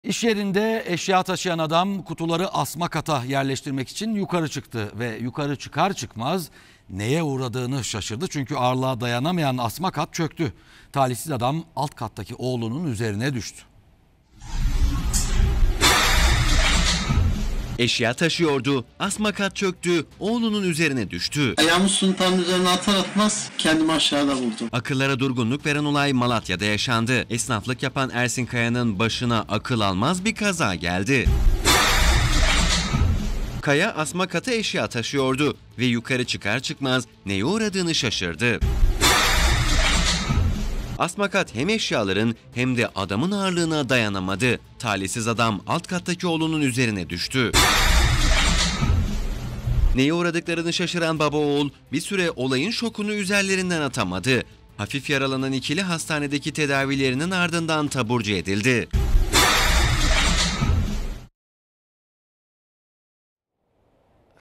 İş yerinde eşya taşıyan adam kutuları asma kata yerleştirmek için yukarı çıktı ve yukarı çıkar çıkmaz neye uğradığını şaşırdı. Çünkü ağırlığa dayanamayan asma kat çöktü. Talihsiz adam alt kattaki oğlunun üzerine düştü. Eşya taşıyordu, asma kat çöktü, oğlunun üzerine düştü. Ayağımı suntanın üzerine atar atmaz kendimi aşağıda buldum. Akıllara durgunluk veren olay Malatya'da yaşandı. Esnaflık yapan Ersin Kaya'nın başına akıl almaz bir kaza geldi. Kaya asma katı eşya taşıyordu ve yukarı çıkar çıkmaz neye uğradığını şaşırdı. Asma kat hem eşyaların hem de adamın ağırlığına dayanamadı. Talihsiz adam alt kattaki oğlunun üzerine düştü. Neye uğradıklarını şaşıran baba oğul bir süre olayın şokunu üzerlerinden atamadı. Hafif yaralanan ikili hastanedeki tedavilerinin ardından taburcu edildi.